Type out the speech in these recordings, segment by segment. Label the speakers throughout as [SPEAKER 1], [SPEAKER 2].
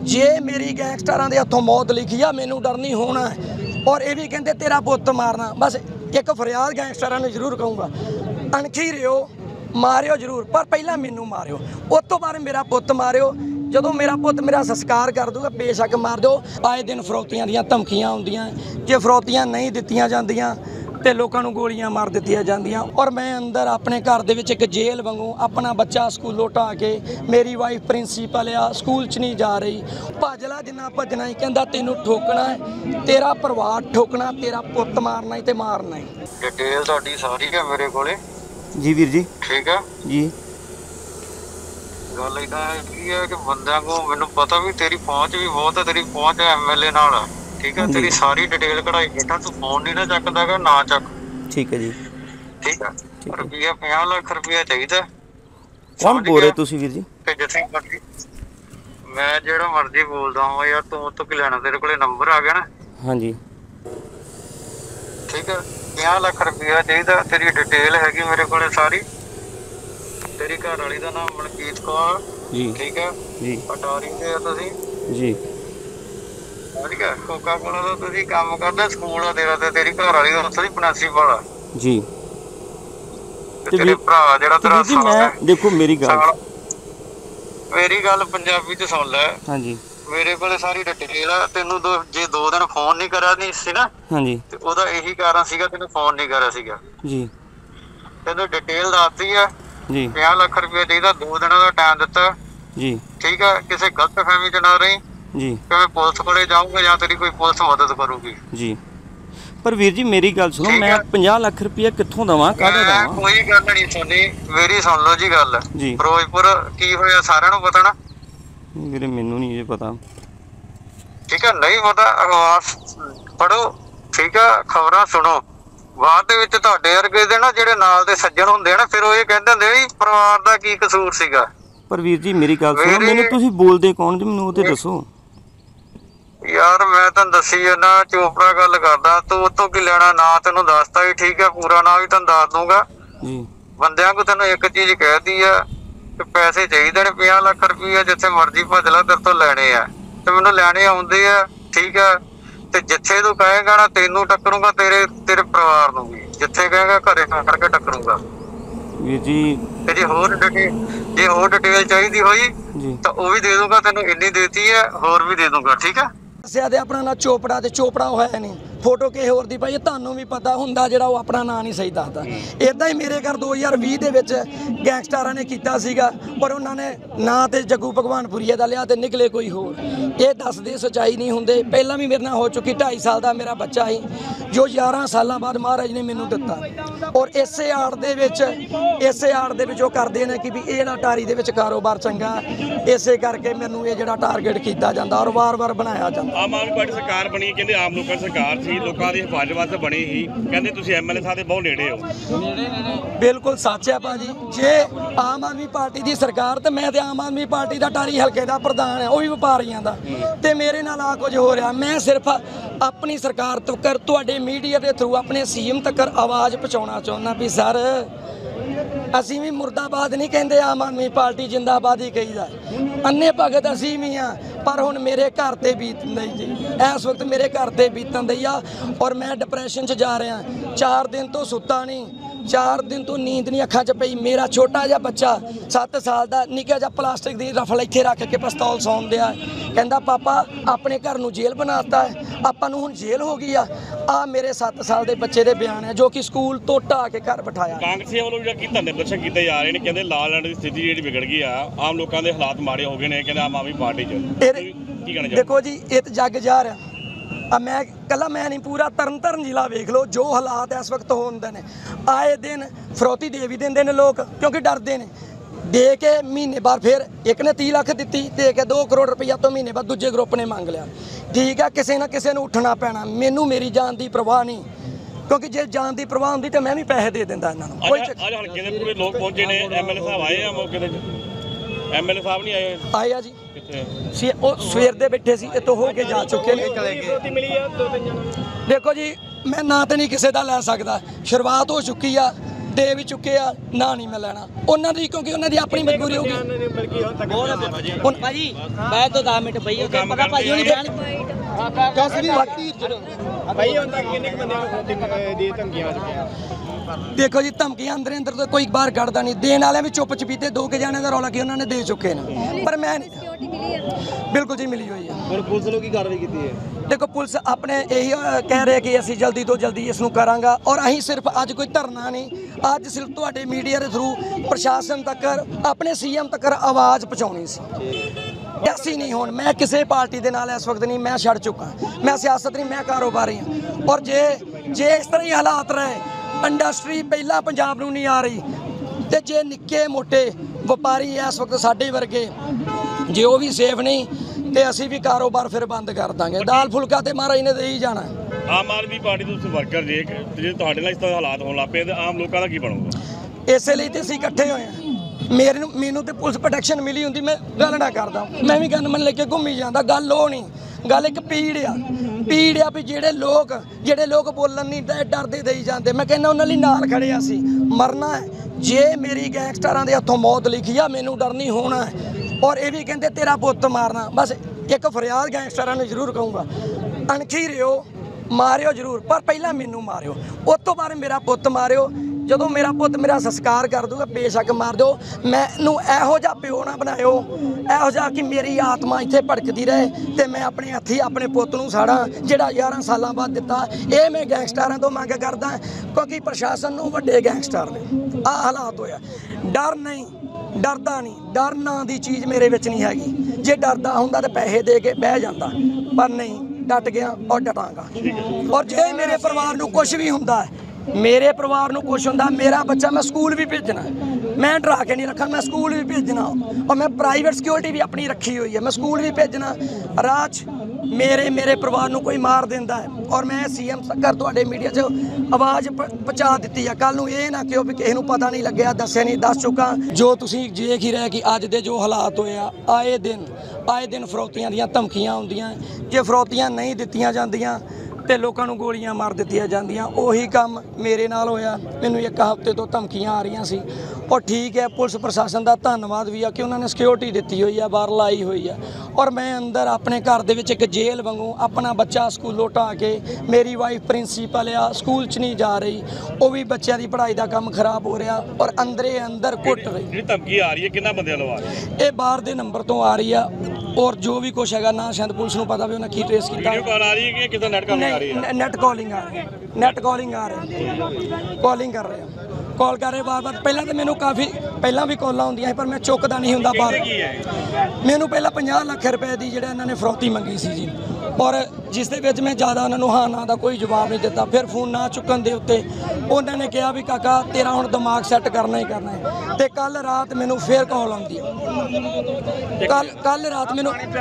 [SPEAKER 1] जे मेरी गैंगस्टरां दे हत्थों मौत लिखी आ मैनू डर नहीं होना और ये भी कहते तेरा पुत्त मारना। बस एक फरियाद गैंगस्टरां नूं जरूर कहूँगा, अणखी रहियो, मारियो जरूर पर पहला मैनू मारियो, उस तो बाद मेरा पुत्त मारियो। जो मेरा पुत्त मेरा संस्कार कर दूगा बेशक मार दो। आए दिन फरौतियां दियां धमकियां आउंदियां, जे फरौतियां नहीं दित्तियां जांदियां ते लोकां नूं गोलियां मार दित्तियां जांदियां। और मैं अंदर अपने घर दे विच एक जेल वांगू अपना बच्चा स्कूलों ढा के, मेरी वाइफ प्रिंसीपल आ, स्कूल च नहीं जा रही, भज ला जिन्ना भजना ही, कहंदा तैनूं ठोकना है, तेरा परिवार ठोकना, तेरा पुत्त मारना ही ते मारना ही।
[SPEAKER 2] डिटेल तुहाडी सारी है मेरे कोले
[SPEAKER 3] जी वीर जी।
[SPEAKER 2] ठीक है
[SPEAKER 3] जी
[SPEAKER 2] गल इदा है कि बंदे को मैनू पता भी तेरी पहुंच भी बहुत है, तेरी पहुंच MLA नाल है ठीक है। तेरी सारी डिटेल कढ़ाई बैठा, तू फोन नहीं ना चकदा ना चक
[SPEAKER 3] ठीक है जी।
[SPEAKER 2] ठीक है रुपया 50 लाख रुपया चाहिए।
[SPEAKER 3] कौन बोल रहे तुसी वीर जी?
[SPEAKER 2] जिथे मर्जी मैं जेड़ा मर्जी बोलदा हां यार, तू तो कि लेना, तेरे कोले नंबर आ गया ना?
[SPEAKER 3] हाँ जी
[SPEAKER 2] ठीक है 50 लाख रुपया चाहिए। तेरी डिटेल हैगी मेरे कोले सारी, तेरी घर वाली का नाम मनकीत कौर
[SPEAKER 3] जी
[SPEAKER 2] ठीक है
[SPEAKER 3] जी।
[SPEAKER 2] अटारी से तुसी
[SPEAKER 3] जी
[SPEAKER 2] ठीक है। कोका कोला का तुसी काम करदे, स्कूल आ तेरा ते तेरी घर वाली का उत्थे दी प्रिंसीपल आ
[SPEAKER 3] जी।
[SPEAKER 2] ते तेरे भरा जेड़ा तेरा
[SPEAKER 3] जी मैं देखो मेरी
[SPEAKER 2] गल पंजाबी च सुन लै।
[SPEAKER 3] हाँ जी
[SPEAKER 2] मेरे कोले सारी डिटेल है। तेनू जे 2 दिन फोन नहीं करा नहीं सी ना,
[SPEAKER 3] हाँ जी,
[SPEAKER 2] ते ओदा यही कारण सीगा तेनू फोन नहीं करा सीगा
[SPEAKER 3] जी।
[SPEAKER 2] तेनू डिटेल दसती है
[SPEAKER 3] जी
[SPEAKER 2] 50 लाख रुपया चाहिए, 2 दिनों का टाइम दिता
[SPEAKER 3] जी
[SPEAKER 2] ठीक है। किसी गलत फहमी च ना रही
[SPEAKER 3] जी
[SPEAKER 2] कि मैं पुलिस कोले जाऊंगा या तेरी कोई पुलिस मदद करूगी
[SPEAKER 3] जी। पर वीर जी मेरी गल सुनो, मैं 50 लाख रुपया कित्थों दवां, काहदा दवां?
[SPEAKER 2] कोई गल नहीं सुनी मेरी, सुन लो जी गल
[SPEAKER 3] जी।
[SPEAKER 2] फिरोजपुर की होया सारिਆਂ ਨੂੰ पता ना?
[SPEAKER 3] ਵੀਰੇ ਮੈਨੂੰ ਨਹੀਂ ਇਹ ਪਤਾ।
[SPEAKER 2] ठीक है नहीं पता अखबार पढ़ो ठीक है, खबरां सुनो। ਬਾਅਦ ਦੇ ਵਿੱਚ ਤੁਹਾਡੇ ਵਰਗੇ ਦੇ ਨਾ ਜਿਹੜੇ ਨਾਲ ਦੇ ਸੱਜਣ ਹੁੰਦੇ ਨਾ, ਫਿਰ ਉਹ ਇਹ ਕਹਿੰਦੇ ਹੁੰਦੇ ਵੀ ਪਰਿਵਾਰ ਦਾ ਕੀ ਕਸੂਰ ਸੀਗਾ।
[SPEAKER 3] ਪਰ ਵੀਰ ਜੀ ਮੇਰੀ ਗੱਲ ਸੁਣੋ, ਮੈਨੂੰ ਤੁਸੀਂ ਬੋਲਦੇ ਕੌਣ ਜੀ, ਮੈਨੂੰ ਉਹ ਤੇ ਦੱਸੋ।
[SPEAKER 2] ਯਾਰ ਮੈਂ ਤੁਹਾਨੂੰ ਦੱਸੀ ਜਾਂਦਾ, ਚੋਪੜਾ ਗੱਲ ਕਰਦਾ, ਤੂੰ ਉਤੋਂ ਕੀ ਲੈਣਾ? ਨਾ ਤੈਨੂੰ ਦੱਸਤਾ ਹੀ ਠੀਕ ਹੈ, ਪੂਰਾ ਨਾਂ ਵੀ ਤੁਹਾਨੂੰ ਦੱਸ ਦੂੰਗਾ
[SPEAKER 3] ਜੀ।
[SPEAKER 2] ਬੰਦਿਆਂ ਕੋ ਤੈਨੂੰ ਇੱਕ ਚੀਜ਼ ਕਹਿਤੀ ਆ ਕਿ ਪੈਸੇ ਚਾਹੀਦੇ ਨੇ 50 ਲੱਖ ਰੁਪਈਆ, ਜਿੱਥੇ ਮਰਜ਼ੀ ਭੱਜ ਲੈ, ਤੇਰੇ ਤੋਂ ਲੈਣੇ ਆ ਤੇ ਮੈਨੂੰ ਲੈਣੇ ਆਉਂਦੇ ਆ ਠੀਕ ਆ। ਤੇ ਜਿੱਥੇ ਤੂੰ ਕਹੇਗਾ ਨਾ ਤੈਨੂੰ ਟੱਕਰੂਗਾ, ਤੇਰੇ ਪਰਿਵਾਰ ਨੂੰ ਵੀ, ਜਿੱਥੇ ਕਹੇਗਾ ਘਰੇ ਕਰਕੇ ਟੱਕਰੂਗਾ
[SPEAKER 3] ਵੀਰ ਜੀ।
[SPEAKER 2] ਤੇ ਜੇ ਹੋਰ ਡਿਟੇਲ ਚਾਹੀਦੀ ਹੋਈ ਤਾਂ ਉਹ ਵੀ ਦੇ ਦੂੰਗਾ ਤੈਨੂੰ, ਇੰਨੀ ਦੇਤੀ ਹੈ ਹੋਰ ਵੀ ਦੇ ਦੂੰਗਾ ਠੀਕ ਹੈ।
[SPEAKER 1] ਦੱਸਿਆ ਤੇ ਆਪਣਾ ਨਾਂ ਚੋਪੜਾ ਤੇ ਚੋਪੜਾ ਹੋਇਆ ਨਹੀਂ, फोटो किसी होर दी पाई, तुहानूं भी पता हुंदा जिहड़ा वो अपना नाम नहीं सही दसदा। इदां ही मेरे घर 2020 दे विच गैंगस्टरां ने कीता सीगा, पर उन्होंने ना तो जग्गू भगवानपुरीए दा लिया ते निकले कोई होर। ये दसदे सच्चाई नहीं हुंदे। पहलां भी मेरे नाल हो चुकी, 2.5 साल दा मेरा बच्चा ही जो 11 सालां बाद महाराज ने मैनूं दित्ता। और इसे आड़ दे विच ओह करदे ने कि भी इह ना टारी दे विच कारोबार चंगा, इसे करके मैनूं इह जिहड़ा टारगेट कीता जांदा और वार-वार बनाया जांदा।
[SPEAKER 4] आम आदमी पार्टी सरकार बनी, कहते आम लोगों की सरकार सी, लोगों की हिफाजत वास्ते बनी ही, कहते तुसीं MLA साहब दे बहुत नेड़े हो।
[SPEAKER 1] बिल्कुल सच है भाजी, जे आम आदमी पार्टी की सरकार तो मैं आम आदमी पार्टी का टारी हल्के का प्रधान है, वह भी व्यापारियों का, तो मेरे नाल आ कुछ हो रहा। मैं सिर्फ अपनी सरकार तक तुहाडे मीडिया के थ्रू अपने CM तक आवाज़ पहुँचाना चाहुंदा भी सर असीं भी मुर्दाबाद नहीं कहते, आम आदमी पार्टी जिंदाबाद ही कहीदा, अन्ने भगत असीं भी हाँ, पर हुण मेरे घर ते बीतन दई जी, इस वक्त मेरे घर ते बीतन दई आ। और मैं डिप्रैशन च जा रहा, 4 दिन तो सुता नहीं, 4 दिन तो नींद नहीं अखां च पई। मेरा छोटा जिहा बच्चा 7 साल का निक्का जिहा प्लास्टिक की रफल इत्थे रख के पिस्तौल सौन दिया, कहंदा पापा अपने घर नूं जेल बनाता है, आपां नूं हुण जेल हो गई आ मेरे 7 साल के बच्चे के बयान है, जो कि स्कूल तो ढा के घर बिठाया।
[SPEAKER 4] कांग्रेसियों वालों जिहड़ा की धरने प्रदर्शन किए जा रहे हैं, कहते ला लैंड की स्थिति जिहड़ी बिगड़ गई आ, आम लोगों के हालात माड़े हो गए हैं, कहते आम आदमी पार्टी
[SPEAKER 1] देखो जी ये तो जग जा रहा। मैं कला मैं नहीं, पूरा तरन जिला वेख लो जो हालात इस वक्त होंदे ने। आए दिन फरौती दे भी देंदे ने लोग, क्योंकि डरते हैं। दे के महीने बाद फिर एक ने 30 लाख दी, दे के 2 करोड़ रुपया तो महीने बाद दूजे ग्रुप ने मंग लिया। ठीक है, किसी ना किसी ने उठना पैना। मैनू मेरी जान की परवाह नहीं, क्योंकि जे जान की परवाह होंदी तो मैं भी पैसे दे दिंदा इन्हां नूं।
[SPEAKER 4] आज हल्के दे पूरे लोग पहुंचे ने, MLA साहब आए हैं मौके ते? MLA साहब नहीं आए?
[SPEAKER 1] आए आ जी, सवेर दे बैठे सी, इत्थों हो के जा चुके ने। देखो जी मैं ना तो नहीं किसी का लै सकता, शुरुआत हो चुकी आ, ਦੇ ਵੀ ਚੁੱਕੇ ਆ ਨਾ ਨਹੀਂ ਮੈਂ ਲੈਣਾ ਉਹਨਾਂ ਦੀ, ਕਿਉਂਕਿ ਉਹਨਾਂ ਦੀ ਆਪਣੀ ਮਜਬੂਰੀ ਹੋ ਗਈ।
[SPEAKER 5] ਹੁਣ ਭਾਜੀ ਮੈਂ ਤਾਂ 10 ਮਿੰਟ ਪਈ ਉੱਥੇ ਪਤਾ ਭਾਜੀ ਹੁਣੀ ਬਿਆਨ
[SPEAKER 1] ਦੇਖੋ ਜੀ ਧਮਕੀਆਂ ਅੰਦਰ ਅੰਦਰ ਤੋਂ ਕੋਈ ਬਾਹਰ ਕੱਢਦਾ ਨਹੀਂ, ਦੇਣ ਵਾਲਿਆਂ ਵੀ ਚੁੱਪ ਚਪੀਤੇ 2 ਕੇ ਜਾਣੇ ਦਾ ਰੌਲਾ ਕੀ ਉਹਨਾਂ ਨੇ ਦੇ ਚੁੱਕੇ ਨੇ, ਪਰ ਮੈਂ ਬਿਲਕੁਲ ਜੀ ਮਿਲੀ ਹੋਈ ਹੈ।
[SPEAKER 6] ਹੁਣ ਪੁਲਿਸ ਨੂੰ ਕੀ ਕਾਰਵਾਈ ਕੀਤੀ ਹੈ?
[SPEAKER 1] ਦੇਖੋ ਪੁਲਿਸ ਆਪਣੇ ਇਹੀ ਕਹਿ ਰਹੇ ਕਿ ਅਸੀਂ ਜਲਦੀ ਤੋਂ ਜਲਦੀ ਇਸ ਨੂੰ ਕਰਾਂਗਾ, ਔਰ ਅਸੀਂ ਸਿਰਫ ਅੱਜ ਕੋਈ ਧਰਨਾ ਨਹੀਂ, ਅੱਜ ਸਿਰਫ ਤੁਹਾਡੇ ਮੀਡੀਆ ਦੇ ਥਰੂ ਪ੍ਰਸ਼ਾਸਨ ਤੱਕ, ਆਪਣੇ ਸੀਐਮ ਤੱਕ ਆਵਾਜ਼ ਪਹੁੰਚਾਉਣੀ ਸੀ। ਅਸੀਂ ਨਹੀਂ, ਹੁਣ ਮੈਂ ਕਿਸੇ ਪਾਰਟੀ ਦੇ ਨਾਲ ਇਸ ਵਕਤ ਨਹੀਂ, ਮੈਂ ਛੱਡ ਚੁੱਕਾ, ਮੈਂ ਸਿਆਸਤ ਨਹੀਂ, ਮੈਂ ਕਾਰੋਬਾਰੀ ਹਾਂ। ਔਰ ਜੇ ਇਸ ਤਰ੍ਹਾਂ ਹੀ ਹਾਲਾਤ ਰਹੇ, ਇੰਡਸਟਰੀ ਪਹਿਲਾਂ ਪੰਜਾਬ ਨੂੰ ਨਹੀਂ ਆ ਰਹੀ, ਤੇ ਜੇ ਨਿੱਕੇ ਮੋਟੇ ਵਪਾਰੀ ਇਸ ਵਕਤ ਸਾਡੇ ਵਰਗੇ ਜੇ ਉਹ ਵੀ ਸੇਫ ਨਹੀਂ, ਤੇ ਅਸੀਂ ਵੀ ਕਾਰੋਬਾਰ ਫਿਰ ਬੰਦ ਕਰ ਦਾਂਗੇ। ਦਾਲ ਫੁਲਕਾ ਤੇ ਮਹਾਰਾਜ ਨੇ ਦੇ ਹੀ ਜਾਣਾ।
[SPEAKER 4] ਆਮ ਆਦਮੀ ਪਾਰਟੀ ਦੇ ਤੁਸੀਂ ਵਰਕਰ ਜੇ ਤੁਹਾਡੇ ਨਾਲ ਇਸ ਤਰ੍ਹਾਂ ਹਾਲਾਤ ਹੋਣ ਲੱਗ ਪਏ ਤੇ ਆਮ ਲੋਕਾਂ ਦਾ ਕੀ ਬਣੂਗਾ?
[SPEAKER 1] ਇਸੇ ਲਈ ਤੇ ਅਸੀਂ ਇਕੱਠੇ ਹੋਏ ਹਾਂ। ਮੈਨੂੰ ਤੇ ਪੁਲਿਸ ਪ੍ਰੋਟੈਕਸ਼ਨ ਮਿਲੀ ਹੁੰਦੀ, ਮੈਂ ਗੱਲ ਨਾ ਕਰਦਾ, ਮੈਂ ਵੀ ਗਨਮੈਨ ਲੈ ਕੇ ਘੁੰਮੀ ਜਾਂਦਾ। ਗੱਲ ਉਹ ਨਹੀਂ, ਗੱਲ ਇੱਕ ਪੀੜ ਆ ਵੀ ਜਿਹੜੇ ਲੋਕ ਬੋਲਣ ਨਹੀਂ ਡਰਦੇ ਦੇਈ ਜਾਂਦੇ। ਮੈਂ ਕਹਿੰਦਾ ਉਹਨਾਂ ਲਈ ਨਾਲ ਖੜੇ ਆ, ਅਸੀਂ ਮਰਨਾ ਹੈ। ਜੇ ਮੇਰੀ ਗੈਂਗਸਟਰਾਂ ਦੇ ਹੱਥੋਂ ਮੌਤ ਲਿਖੀ ਆ, ਮੈਨੂੰ ਡਰ ਨਹੀਂ ਹੋਣਾ ਹੈ। ਔਰ ਇਹ ਵੀ ਕਹਿੰਦੇ ਤੇਰਾ ਪੁੱਤ ਮਾਰਨਾ। ਬਸ ਇੱਕ ਫਰਿਆਦ ਗੈਂਗਸਟਰਾਂ ਨੂੰ ਜ਼ਰੂਰ ਕਹੂੰਗਾ, ਅਣਖੀ ਰਿਓ, ਮਾਰਿਓ ਜ਼ਰੂਰ, ਪਰ ਪਹਿਲਾਂ ਮੈਨੂੰ ਮਾਰਿਓ, ਉਸ ਤੋਂ ਬਾਅਦ ਮੇਰਾ ਪੁੱਤ ਮਾਰਿਓ। ਜਦੋਂ ਮੇਰਾ ਪੁੱਤ ਮੇਰਾ ਸੰਸਕਾਰ ਕਰ ਦੂਗਾ, ਬੇਸ਼ੱਕ ਮਾਰ ਦਿਓ। ਮੈਨੂੰ ਇਹੋ ਜਿਹਾ ਪਿਓ ਨਾ ਬਣਾਇਓ, ਇਹੋ ਜਿਹਾ ਕਿ ਮੇਰੀ ਆਤਮਾ ਇੱਥੇ ਭੜਕਦੀ ਰਹੇ ਤੇ ਮੈਂ ਆਪਣੇ ਹੱਥੀਂ ਆਪਣੇ ਪੁੱਤ ਨੂੰ ਸਾੜਾਂ, ਜਿਹੜਾ 11 ਸਾਲਾਂ ਬਾਅਦ ਦਿੱਤਾ। ਇਹ ਮੈਂ ਗੈਂਗਸਟਰਾਂ ਤੋਂ ਮੰਗ ਕਰਦਾ, ਕਿਉਂਕਿ ਪ੍ਰਸ਼ਾਸਨ ਨੂੰ ਵੱਡੇ ਗੈਂਗਸਟਰ ਨੇ ਆਹ ਹਾਲਾਤ ਹੋਇਆ। ਡਰ ਨਹੀਂ, ਡਰਦਾ ਨਹੀਂ, ਡਰ ਨਾਂ ਦੀ ਚੀਜ਼ ਮੇਰੇ ਵਿੱਚ ਨਹੀਂ ਹੈਗੀ। ਜੇ ਡਰਦਾ ਹੁੰਦਾ ਤਾਂ ਪੈਸੇ ਦੇ ਕੇ ਬਹਿ ਜਾਂਦਾ, ਪਰ ਨਹੀਂ, ਡਟ ਗਿਆ ਔਰ ਡਟਾਂਗਾ। ਔਰ ਜੇ ਮੇਰੇ ਪਰਿਵਾਰ ਨੂੰ ਕੁਝ ਵੀ ਹੁੰਦਾ, ਮੇਰੇ ਪਰਿਵਾਰ ਨੂੰ ਕੁਛ ਹੁੰਦਾ, ਮੇਰਾ ਬੱਚਾ ਮੈਂ ਸਕੂਲ ਵੀ ਭੇਜਣਾ, ਮੈਂ ਡਰਾ ਕੇ ਨਹੀਂ ਰੱਖਣਾ, ਮੈਂ ਸਕੂਲ ਵੀ ਭੇਜਣਾ। ਔਰ ਮੈਂ ਪ੍ਰਾਈਵੇਟ ਸਿਕਿਉਰਿਟੀ ਵੀ ਆਪਣੀ ਰੱਖੀ ਹੋਈ ਹੈ, ਮੈਂ ਸਕੂਲ ਵੀ ਭੇਜਣਾ। ਰਾਜ ਮੇਰੇ ਪਰਿਵਾਰ ਨੂੰ ਕੋਈ ਮਾਰ ਦਿੰਦਾ ਹੈ, ਔਰ ਮੈਂ ਸੀਐਮ ਤੱਕ ਤੁਹਾਡੇ ਮੀਡੀਆ 'ਚ ਆਵਾਜ਼ ਪਹੁੰਚਾ ਦਿੱਤੀ ਆ। ਕੱਲ ਨੂੰ ਇਹ ਨਾ ਕਿਹੋ ਵੀ ਕਿਸੇ ਨੂੰ ਪਤਾ ਨਹੀਂ ਲੱਗਿਆ, ਦੱਸਿਆ ਨਹੀਂ, ਦੱਸ ਚੁੱਕਾ। ਜੋ ਤੁਸੀਂ ਦੇਖ ਹੀ ਰਹੇ ਕਿ ਅੱਜ ਦੇ ਜੋ ਹਾਲਾਤ ਹੋਏ ਆ, ਆਏ ਦਿਨ ਫਰੌਤੀਆਂ ਦੀਆਂ ਧਮਕੀਆਂ ਆਉਂਦੀਆਂ। ਜੇ ਫਰੌਤੀਆਂ ਨਹੀਂ ਦਿੱਤੀਆਂ ਜਾਂਦੀਆਂ ਤੇ ਲੋਕਾਂ ਨੂੰ ਗੋਲੀਆਂ ਮਾਰ ਦਿੱਤੀਆਂ ਜਾਂਦੀਆਂ। ਉਹੀ ਕੰਮ ਮੇਰੇ ਨਾਲ ਹੋਇਆ। ਮੈਨੂੰ 1 ਹਫ਼ਤੇ ਤੋਂ ਧਮਕੀਆਂ ਆ ਰਹੀਆਂ ਸੀ। ਔਰ ਠੀਕ ਹੈ, ਪੁਲਿਸ ਪ੍ਰਸ਼ਾਸਨ ਦਾ ਧੰਨਵਾਦ ਵੀ ਆ ਕਿ ਉਹਨਾਂ ਨੇ ਸਿਕਿਉਰਿਟੀ ਦਿੱਤੀ ਹੋਈ ਆ, ਬਾਹਰ ਲਾਈ ਹੋਈ ਆ। ਔਰ ਮੈਂ ਅੰਦਰ ਆਪਣੇ ਘਰ ਦੇ ਵਿੱਚ ਇੱਕ ਜੇਲ੍ਹ ਵਾਂਗੂ ਆਪਣਾ ਬੱਚਾ ਸਕੂਲੋਂ ਢਾਹ ਕੇ, ਮੇਰੀ ਵਾਈਫ ਪ੍ਰਿੰਸੀਪਲ ਆ, ਸਕੂਲ 'ਚ ਨਹੀਂ ਜਾ ਰਹੀ, ਉਹ ਵੀ ਬੱਚਿਆਂ ਦੀ ਪੜ੍ਹਾਈ ਦਾ ਕੰਮ ਖਰਾਬ ਹੋ ਰਿਹਾ, ਔਰ ਅੰਦਰ ਕੁੱਟ ਰਹੀ।
[SPEAKER 4] ਜਿਹੜੀ ਧਮਕੀ ਆ ਰਹੀ ਹੈ ਕਿੰਨਾ ਬੰਦਿਆਂ ਵੱਲੋਂ ਆ ਰਹੀ ਹੈ?
[SPEAKER 1] ਇਹ ਬਾਹਰ ਦੇ ਨੰਬਰ ਤੋਂ ਆ ਰਹੀ ਆ, ਔਰ ਜੋ ਵੀ ਕੁਛ ਹੈਗਾ ਨਾ ਸ਼ਾਇਦ ਪੁਲਿਸ ਨੂੰ ਪਤਾ ਵੀ ਉਹਨਾਂ ਕੀ ਟ੍ਰੇਸ ਕੀਤਾ।
[SPEAKER 4] ਵੀਡੀਓ ਕਾਲ ਆ ਰਹੀ ਹੈ ਕਿ ਕਿਦਾਂ ਨੈਟ ਕਾਲ ਆ ਰਹੀ ਹੈ?
[SPEAKER 1] ਨੈਟ ਕਾਲਿੰਗ ਆ ਰਹੀ ਹੈ, ਨੈਟ ਕਾਲਿੰਗ ਆ ਰਹੀ ਹੈ, ਕਾਲਿੰਗ ਕਰ ਰਹੇ ਆ, ਕਾਲ ਕਰ ਰਹੇ ਬਾਰ-ਬਾਰ। ਪਹਿਲਾਂ ਤਾਂ ਮੈਨੂੰ ਕਾਫੀ ਪਹਿਲਾਂ ਵੀ ਕਾਲਾਂ ਹੁੰਦੀਆਂ ਸੀ, ਪਰ ਮੈਂ ਚੁੱਕਦਾ ਨਹੀਂ ਹੁੰਦਾ ਬਾਹਰ। ਮੈਨੂੰ ਪਹਿਲਾਂ 50 ਲੱਖ ਰੁਪਏ ਦੀ ਜਿਹੜਾ ਇਹਨਾਂ ਨੇ ਫਰੌਤੀ ਮੰਗੀ ਸੀ ਜੀ, ਔਰ ਜਿਸ ਦੇ ਵਿੱਚ ਮੈਂ ਜ਼ਿਆਦਾ ਉਹਨਾਂ ਨੂੰ ਹਾਂ ਨਾ ਦਾ ਕੋਈ ਜਵਾਬ ਨਹੀਂ ਦਿੱਤਾ। ਫਿਰ ਫੋਨ ਨਾ ਚੁੱਕਣ ਦੇ ਉੱਤੇ ਉਹਨਾਂ ਨੇ ਕਿਹਾ ਵੀ ਕਾਕਾ ਤੇਰਾ ਹੁਣ ਦਿਮਾਗ ਸੈੱਟ ਕਰਨਾ ਹੀ ਕਰਨਾ ਹੈ। ਤੇ ਕੱਲ ਰਾਤ ਮੈਨੂੰ ਫਿਰ ਕਾਲ ਆਉਂਦੀ ਹੈ, ਕੱਲ ਰਾਤ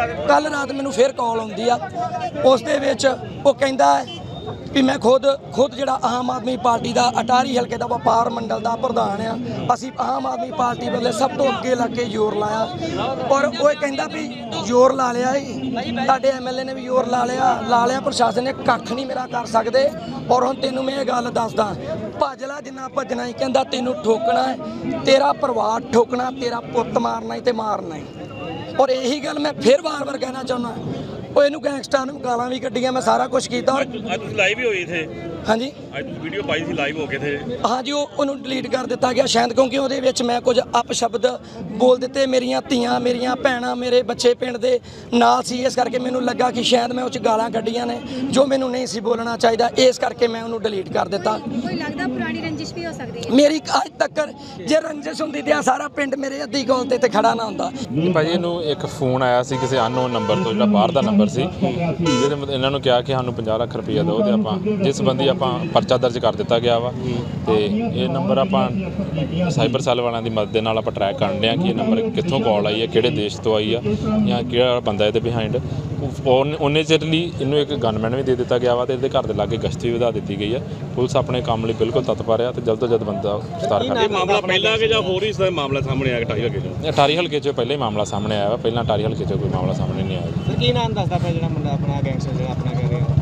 [SPEAKER 1] ਮੈਨੂੰ ਫਿਰ ਕਾਲ ਆਉਂਦੀ ਆ। ਉਸ ਦੇ ਵਿੱਚ ਉਹ ਕਹਿੰਦਾ ਹੈ ਵੀ ਮੈਂ ਖੁਦ ਜਿਹੜਾ ਆਮ ਆਦਮੀ ਪਾਰਟੀ ਦਾ ਅਟਾਰੀ ਹਲਕੇ ਦਾ ਵਪਾਰ ਮੰਡਲ ਦਾ ਪ੍ਰਧਾਨ ਆ, ਅਸੀਂ ਆਮ ਆਦਮੀ ਪਾਰਟੀ ਵੱਲੋਂ ਸਭ ਤੋਂ ਅੱਗੇ ਲੱਗ ਕੇ ਜ਼ੋਰ ਲਾਇਆ। ਔਰ ਉਹ ਕਹਿੰਦਾ ਵੀ ਜ਼ੋਰ ਲਾ ਲਿਆ ਹੀ, ਸਾਡੇ ਐਮਐਲਏ ਨੇ ਵੀ ਜ਼ੋਰ ਲਾ ਲਿਆ, ਪ੍ਰਸ਼ਾਸਨ ਨੇ ਕੱਖ ਨਹੀਂ ਮੇਰਾ ਕਰ ਸਕਦੇ। ਔਰ ਹੁਣ ਤੈਨੂੰ ਮੈਂ ਇਹ ਗੱਲ ਦੱਸਦਾ, ਭੱਜ ਲੈ ਜਿੰਨਾ ਭੱਜਣਾ ਹੀ, ਕਹਿੰਦਾ ਤੈਨੂੰ ਠੋਕਣਾ ਹੈ, ਤੇਰਾ ਪਰਿਵਾਰ ਠੋਕਣਾ, ਤੇਰਾ ਪੁੱਤ ਮਾਰਨਾ ਹੀ ਤੇ ਮਾਰਨਾ ਹੀ। ਔਰ ਇਹੀ ਗੱਲ ਮੈਂ ਫਿਰ ਵਾਰ-ਵਾਰ ਕਹਿਣਾ ਚਾਹੁੰਦਾ, ਉਹ ਇਹਨੂੰ ਗੈਂਗਸਟਰਾਂ ਨੂੰ ਗਾਲਾਂ ਵੀ ਕੱਢੀਆਂ, ਮੈਂ ਸਾਰਾ ਕੁਝ ਕੀਤਾ। ਔਰ
[SPEAKER 4] ਅੱਜ ਤੁਸੀਂ ਲਾਈਵ ਹੀ ਹੋਈ ਇੱਥੇ?
[SPEAKER 1] ਹਾਂਜੀ,
[SPEAKER 4] ਅੱਜ ਤੁਸੀਂ ਵੀਡੀਓ ਪਾਈ ਸੀ ਲਾਈਵ ਹੋ ਕੇ ਇੱਥੇ?
[SPEAKER 1] ਹਾਂਜੀ, ਉਹਨੂੰ ਡਿਲੀਟ ਕਰ ਦਿੱਤਾ ਗਿਆ ਸ਼ਾਇਦ, ਕਿਉਂਕਿ ਉਹਦੇ ਵਿੱਚ ਮੈਂ ਕੁਝ ਅਪਸ਼ਬਦ ਬੋਲ ਦਿੱਤੇ। ਮੇਰੀਆਂ ਧੀਆਂ, ਮੇਰੀਆਂ ਭੈਣਾਂ, ਮੇਰੇ ਬੱਚੇ ਪਿੰਡ ਦੇ ਨਾਲ ਸੀ, ਇਸ ਕਰਕੇ ਮੈਨੂੰ ਲੱਗਾ ਕਿ ਸ਼ਾਇਦ ਮੈਂ ਉਹ 'ਚ ਗਾਲਾਂ ਕੱਢੀਆਂ ਨੇ ਜੋ ਮੈਨੂੰ ਨਹੀਂ ਸੀ ਬੋਲਣਾ ਚਾਹੀਦਾ, ਇਸ ਕਰਕੇ ਮੈਂ ਉਹਨੂੰ ਡਿਲੀਟ ਕਰ ਦਿੱਤਾ।
[SPEAKER 7] ਕੋਈ ਲੱਗਦਾ ਪੁਰਾਣੀ ਰੰਜਿਸ਼ ਵੀ ਹੋ ਸਕਦੀ ਹੈ
[SPEAKER 1] ਮੇਰੀ ਅੱਜ ਤੱਕ ਜੇ ਰੰਜਿਸ਼ ਹੁੰਦੀ ਤੇ ਸਾਰਾ ਪਿੰਡ ਮੇਰੇ ਅੱਧੀ ਗੋਲ ਤੇ ਖੜਾ ਨਾ ਹੁੰਦਾ।
[SPEAKER 8] ਭਾਜੀ ਇਹਨੂੰ ਇੱਕ ਫੋਨ ਆਇਆ ਸੀ ਕਿਸੇ ਅਨਨੋਨ ਨੰਬਰ ਤੋਂ, ਜਿਹੜਾ ਬਾਹਰ ਦਾ ਨੰਬਰ ਸੀ, ਜਿਹਦੇ ਇਹਨਾਂ ਨੂੰ ਕਿਹਾ ਕਿ ਸਾਨੂੰ 50 ਲੱਖ ਰੁਪਈਆ ਦਿਓ, ਤੇ ਆਪਾਂ ਜਿਸ ਸੰਬੰਧੀ ਆਪਾਂ ਪਰਚਾ ਦਰਜ ਕਰ ਦਿੱਤਾ ਗਿਆ ਵਾ। ਤੇ ਇਹ ਨੰਬਰ ਆਪਾਂ ਸਾਈਬਰ ਸੈੱਲ ਵਾਲਿਆਂ ਦੀ ਮਦਦ ਦੇ ਨਾਲ ਆਪਾਂ ਟਰੈਕ ਕਰਨ ਡਿਆ ਕਿ ਇਹ ਨੰਬਰ ਕਿੱਥੋਂ ਕਾਲ ਆਈ ਹੈ, ਕਿਹੜੇ ਦੇਸ਼ ਤੋਂ ਆਈ ਆ, ਜਾਂ ਕਿਹੜਾ ਬੰਦਾ ਇਹਦੇ ਬਿਹਾਈਂਡ। ਉਹਨੇ ਚਿਰ ਲਈ ਇਹਨੂੰ ਇੱਕ ਗਨਮੈਨ ਵੀ ਦੇ ਦਿੱਤਾ ਗਿਆ ਵਾ, ਤੇ ਇਹਦੇ ਘਰ ਦੇ ਲਾਗੇ ਗਸ਼ਤ ਵੀ ਵਧਾ ਦਿੱਤੀ ਗਈ ਆ। ਪੁਲਿਸ ਆਪਣੇ ਕੰਮ ਲਈ ਬਿਲਕੁਲ ਤਤਪਰ ਆ, ਤੇ ਜਲਦ ਤੋਂ ਜਲਦ ਬੰਦਾ ਗ੍ਰਿਫਤਾਰ ਕਰ।
[SPEAKER 4] ਇਹ ਮਾਮਲਾ ਪਹਿਲਾਂ ਕਿ ਜਾਂ ਹੋਰ ਹੀ ਮਾਮਲਾ ਸਾਹਮਣੇ ਆਇਆ ਅਟਾਰੀ ਹਲਕੇ 'ਚ?
[SPEAKER 8] ਅਟਾਰੀ ਹਲਕੇ 'ਚ ਪਹਿਲਾਂ ਹੀ ਮਾਮਲਾ ਸਾਹਮਣੇ ਆਇਆ ਵਾ, ਪਹਿਲਾਂ ਅਟਾਰੀ ਹਲਕੇ 'ਚ ਕੋਈ ਮਾਮਲਾ ਸਾਹਮਣੇ ਨਹੀਂ ਆਇਆ।
[SPEAKER 6] ਕੀ ਨਾਮ ਦੱਸਦਾ ਪਿਆ ਜਿਹੜਾ ਮੁੰਡਾ ਆਪਣਾ ਗੈਂਗਸਟਰ ਜਿਹੜਾ ਆਪਣਾ ਕਹਿ ਰਿਹਾ?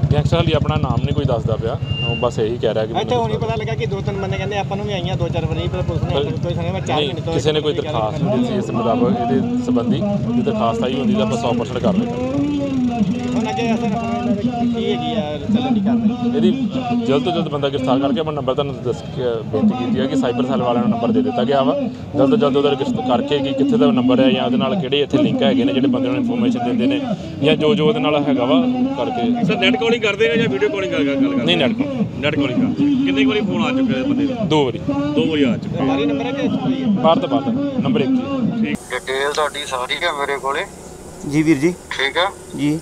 [SPEAKER 8] ਗੈਂਗਸਟਰ ਵਾਲੀ ਆਪਣਾ ਨਾਮ ਨਹੀਂ ਕੋਈ ਦੱਸਦਾ ਪਿਆ, ਉਹ ਬਸ ਇਹੀ ਕਹਿ ਰਿਹਾ ਕਿ
[SPEAKER 6] ਇੱਥੇ ਹੁਣ ਹੀ ਪਤਾ ਲੱਗਾ ਕਿ 2-3 ਬੰਦੇ ਕਹਿੰਦੇ ਆਪਾਂ ਨੂੰ ਵੀ ਆਈਆਂ 2-4 ਵਾਰੀ, ਪਰ ਪੁਲਿਸ ਨੇ ਕੋਈ ਸੁਣਿਆ ਮੈਂ 4
[SPEAKER 8] ਨਹੀਂ,
[SPEAKER 6] ਮਹੀਨੇ ਤੋਂ
[SPEAKER 8] ਕਿਸੇ ਨੇ ਕੋਈ ਦਰਖਾਸਤ ਨਹੀਂ ਦਿੱਤੀ ਇਸ ਮੁਤਾਬਕ ਇਹਦੇ ਸੰਬੰਧੀ। ਜੇ ਦਰਖਾਸਤ ਆਈ ਹੁੰਦੀ ਤਾਂ ਆਪਾਂ 100% ਕਰ ਲੈਂਦੇ।
[SPEAKER 6] ਹੁਣ ਅੱਗੇ ਅਸਰ ਕੀ ਹੈਗੀ ਆ ਚੱਲਣ ਦੀ ਕਾਰਵਾਈ?
[SPEAKER 8] ਇਹਦੀ ਜਲਦ ਤੋਂ ਜਲਦ ਬੰਦਾ ਗ੍ਰਿਫਤਾਰ ਕਰਕੇ ਆਪਣਾ ਨੰਬਰ ਤੁਹਾਨੂੰ ਦੱਸ ਕੇ ਬੇਨਤੀ ਕੀਤੀ ਹੈ ਕਿ ਸਾਈਬਰ ਸੈੱਲ ਵਾਲਿਆਂ ਨੂੰ ਨੰਬਰ ਦੇ ਦਿੱਤਾ ਗਿਆ ਵਾ। ਜਲਦ ਤੋਂ ਜਲਦ ਉਹਦਾ ਰਜਿਸਟਰ ਕਰਕੇ ਕਿ ਕਿੱਥੇ ਦਾ ਨੰਬਰ ਹੈ ਜਾਂ ਉਹਦੇ ਨਾਲ ਕਿਹੜੇ ਇੱਥੇ ਲਿੰਕ ਹੈਗੇ ਨੇ ਜਿਹੜੇ ਬੰਦੇ ਨੂੰ ਇਨਫੋਰਮੇਸ਼ਨ ਦਿੰਦੇ ਨੇ ਜਾਂ ਜੋ ਉਹਦੇ ਨਾਲ ਹੈਗਾ ਵਾ ਕਰਕੇ।
[SPEAKER 4] ਸਰ ਨੈਟ ਕਾਲਿੰਗ ਕਰਦੇ ਆ ਜਾਂ ਵੀਡੀਓ ਕਾਲਿੰਗ ਗੱਲ ਕਰਦੇ?
[SPEAKER 8] ਨਹੀਂ,
[SPEAKER 4] ਨੈਟ ਕਾਲਿੰਗ ਕਰਦੇ। ਕਿੰਨੇ ਵਾਰੀ ਫੋਨ ਆ ਚੁੱਕੇ ਬੰਦੇ ਦੇ?
[SPEAKER 8] 2 ਵਾਰੀ।
[SPEAKER 4] 2 ਵਾਰੀ ਆ ਚੁੱਕੇ।
[SPEAKER 6] ਹਮਾਰੀ ਨੰਬਰ ਹੈ ਕਿ ਇੱਥੋਂ ਹੋਈ ਹੈ?
[SPEAKER 8] ਬਾਹਰ ਦਾ ਨੰਬਰ 1 ਹੀ।
[SPEAKER 4] ਠੀਕ।
[SPEAKER 2] ਡਿਟੇਲ ਤੁਹਾਡੀ ਸਾਰੀ ਹੈ ਮੇਰੇ ਕੋਲੇ,
[SPEAKER 3] ਜੀ ਵੀਰ ਜੀ।
[SPEAKER 2] ਠੀਕ ਹੈ
[SPEAKER 3] ਜੀ।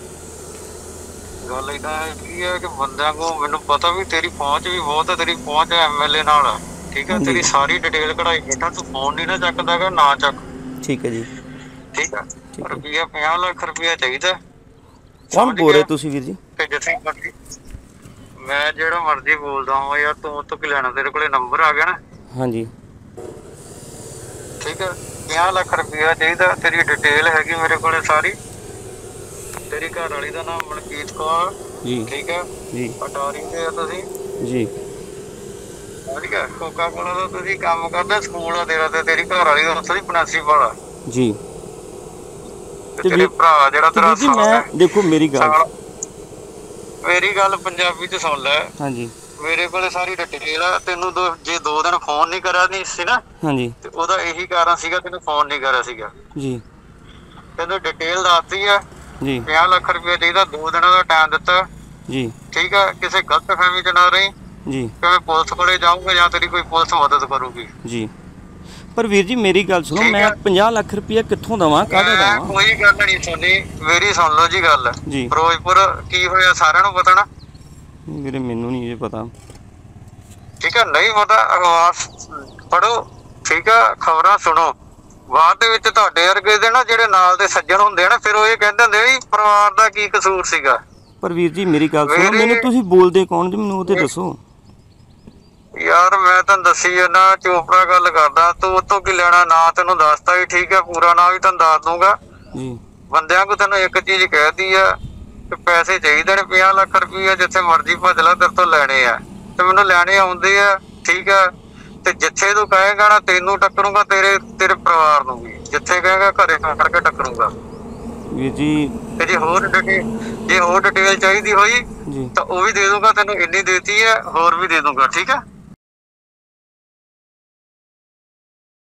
[SPEAKER 2] ਗੱਲ ਇਦਾਂ ਹੈ ਕਿ ਬੰਦਿਆਂ ਕੋ ਮੈਨੂੰ ਪਤਾ ਵੀ ਤੇਰੀ ਪਹੁੰਚ ਵੀ ਬਹੁਤ ਹੈ, ਤੇਰੀ ਪਹੁੰਚ ਐਮਐਲਏ ਨਾਲ ਹੈ, ਠੀਕ ਹੈ। ਤੇਰੀ ਸਾਰੀ ਡਿਟੇਲ ਕਢਾਈ ਬੈਠਾ, ਤੂੰ ਫੋਨ ਨਹੀਂ ਨਾ ਚੱਕਦਾਗਾ, ਨਾ ਚੱਕ,
[SPEAKER 3] ਠੀਕ ਹੈ ਜੀ।
[SPEAKER 2] ਠੀਕ ਹੈ। ਰੁਪਈਆ 50 ਲੱਖ ਰੁਪਈਆ ਚਾਹੀਦਾ।
[SPEAKER 3] ਕੌਣ ਬੋਲ ਰਹੇ ਤੁਸੀਂ ਵੀਰ ਜੀ?
[SPEAKER 2] ਤੇ ਜਿੱਥੇ ਮਰਜ਼ੀ ਮੈਂ ਜਿਹੜਾ ਮਰਜ਼ੀ ਬੋਲਦਾ ਹਾਂ ਯਾਰ, ਤੂੰ ਤੋਂ ਕੀ ਲੈਣਾ, ਤੇਰੇ ਕੋਲੇ ਨੰਬਰ ਆ ਗਿਆ ਨਾ।
[SPEAKER 3] ਹਾਂਜੀ
[SPEAKER 2] ਠੀਕ ਹੈ। 50 ਲੱਖ ਰੁਪਈਆ ਚਾਹੀਦਾ, ਤੇਰੀ ਡਿਟੇਲ ਹੈਗੀ ਮੇਰੇ ਕੋਲੇ ਸਾਰੀ। ਤੇਰੀ ਘਰ ਵਾਲੀ ਦਾ ਨਾਮ ਮਨਕੀਤ ਕੌਰ,
[SPEAKER 3] ਜੀ।
[SPEAKER 2] ਠੀਕ ਹੈ
[SPEAKER 3] ਜੀ।
[SPEAKER 2] ਅਟਾਰੀ ਦੇ ਆ ਤੁਸੀਂ,
[SPEAKER 3] ਜੀ।
[SPEAKER 2] ਠੀਕ ਹੈ। ਕੋਕਾ ਕੋਲਾ ਦਾ ਤੁਸੀਂ ਕੰਮ ਕਰਦੇ, ਸਕੂਲ ਆ ਤੇਰਾ, ਤੇ ਤੇਰੀ ਘਰ ਵਾਲੀ ਦਾ ਉੱਥੇ ਦੀ ਪ੍ਰਿੰਸੀਪਲ ਆ
[SPEAKER 3] ਜੀ।
[SPEAKER 2] ਤੇ ਤੇਰੇ ਭਰਾ ਜਿਹੜਾ ਤੇਰਾ
[SPEAKER 3] ਵੀਰ ਜੀ ਮੈਂ ਦੇਖੋ ਮੇਰੀ ਗੱਲ
[SPEAKER 2] ਪੰਜਾਬੀ ਚ ਸੁਣ ਲੈ।
[SPEAKER 3] ਹਾਂਜੀ।
[SPEAKER 2] ਮੇਰੇ ਕੋਲੇ ਸਾਰੀ ਡਿਟੇਲ ਆ। ਤੈਨੂੰ ਜੇ 2 ਦਿਨ ਫੋਨ ਨਹੀਂ ਕਰਿਆ ਨਹੀਂ ਸੀ ਨਾ,
[SPEAKER 3] ਹਾਂਜੀ,
[SPEAKER 2] ਤੇ ਉਹਦਾ ਇਹੀ ਕਾਰਨ ਸੀਗਾ, ਤੈਨੂੰ ਫੋਨ ਨਹੀਂ ਕਰਿਆ ਸੀਗਾ।
[SPEAKER 3] ਜੀ।
[SPEAKER 2] ਤੈਨੂੰ ਡਿਟੇਲ ਦੱਸਤੀ ਆ
[SPEAKER 3] ਜੀ।
[SPEAKER 2] 50 ਲੱਖ ਰੁਪਏ ਚਾਹੀਦਾ, 2 ਦਿਨਾਂ ਦਾ ਟਾਈਮ ਦਿੱਤਾ,
[SPEAKER 3] ਜੀ।
[SPEAKER 2] ਠੀਕ ਆ। ਕਿਸੇ ਗਲਤ ਫਹਿਮੀ ਚ ਨਾ ਰਹੀ,
[SPEAKER 3] ਜੀ।
[SPEAKER 2] ਕਿਵੇਂ ਪੁਲਿਸ ਕੋਲੇ ਜਾਊਂਗਾ ਜਾਂ ਤੇਰੀ ਕੋਈ ਪੁਲਿਸ ਮਦਦ ਕਰੂਗੀ।
[SPEAKER 3] ਜੀ। ਪਰ ਵੀਰ ਜੀ ਮੇਰੀ ਗੱਲ ਸੁਣੋ, ਮੈਂ 50 ਲੱਖ ਰੁਪਇਆ ਕਿੱਥੋਂ ਦਵਾਂ, ਕਾਹਦਾ ਦਵਾਂ?
[SPEAKER 2] ਕੋਈ ਗੱਲ ਨਹੀਂ ਸੁਣੀ, ਮੇਰੀ ਸੁਣ ਲਓ ਜੀ ਗੱਲ।
[SPEAKER 3] ਜੀ।
[SPEAKER 2] ਫਿਰੋਜ਼ਪੁਰ ਕੀ ਹੋਇਆ ਸਾਰਿਆਂ ਨੂੰ ਪਤਾ ਨਾ।
[SPEAKER 3] ਵੀਰੇ ਮੈਨੂੰ ਨਹੀਂ ਇਹ ਪਤਾ।
[SPEAKER 2] ਠੀਕ ਹੈ, ਨਹੀਂ ਪਤਾ ਅਖਬਾਰ ਪੜੋ, ਠੀਕ ਆ, ਖਬਰਾਂ ਸੁਣੋ। ਬਾਅਦ ਦੇ ਵਿੱਚ ਤੁਹਾਡੇ ਵਰਗੇ ਦੇ ਨਾ ਜਿਹੜੇ ਨਾਲ ਦੇ ਸੱਜਣ ਹੁੰਦੇ ਆ ਨਾ, ਫਿਰ ਉਹ ਇਹ ਕਹਿੰਦੇ ਹੁੰਦੇ ਵੀ ਪਰਿਵਾਰ ਦਾ ਕੀ ਕਸੂਰ ਸੀਗਾ।
[SPEAKER 3] ਪਰ ਵੀਰ ਜੀ ਮੇਰੀ ਗੱਲ ਸੁਣੋ, ਮੈਨੂੰ ਤੁਸੀਂ ਬੋਲਦੇ ਕੌਣ ਜੀ, ਮੈਨੂੰ ਉਹ ਤੇ ਦੱਸੋ।
[SPEAKER 2] ਯਾਰ ਮੈਂ ਤੈਨੂੰ ਦੱਸੀ ਜਾਂਦਾ, ਚੋਪੜਾ ਗੱਲ ਕਰਦਾ, ਤੂੰ ਉਤੋਂ ਕੀ ਲੈਣਾ, ਨਾ ਤੈਨੂੰ ਦੱਸਤਾ ਹੀ, ਠੀਕ ਹੈ। ਪੂਰਾ ਨਾਂ ਵੀ ਤੈਨੂੰ ਦੱਸ ਦੂੰਗਾ
[SPEAKER 3] ਜੀ।
[SPEAKER 2] ਬੰਦਿਆਂ ਕੋ ਤੈਨੂੰ ਇੱਕ ਚੀਜ਼ ਕਹਿਤੀ ਆ ਕਿ ਪੈਸੇ ਚਾਹੀਦੇ ਨੇ 50 ਲੱਖ ਰੁਪਈਆ, ਜਿੱਥੇ ਮਰਜ਼ੀ ਭੱਜ ਲੈ, ਤੇਰੇ ਤੋਂ ਲੈਣੇ ਆ, ਤੇ ਮੈਨੂੰ ਲੈਣੇ ਆਉਂਦੇ ਆ, ਠੀਕ ਆ। ਤੇ ਜਿੱਥੇ ਤੂੰ ਕਹੇਗਾ ਨਾ, ਤੈਨੂੰ ਟੱਕਰੂਗਾ, ਤੇਰੇ ਪਰਿਵਾਰ ਨੂੰ ਵੀ। ਜਿੱਥੇ ਕਹੇਗਾ ਘਰੇ ਖੜ ਕੇ ਟੱਕਰੂਗਾ
[SPEAKER 3] ਵੀਰ ਜੀ।
[SPEAKER 2] ਤੇ ਜੇ ਹੋਰ ਡਿਟੇਲ ਚਾਹੀਦੀ ਹੋਈ
[SPEAKER 3] ਜੀ
[SPEAKER 2] ਤਾਂ ਉਹ ਵੀ ਦੇ ਦੂੰਗਾ, ਤੈਨੂੰ ਇੰਨੀ ਦੇਤੀ ਹੈ, ਹੋਰ ਵੀ ਦੇ ਦੂੰਗਾ, ਠੀਕ ਆ।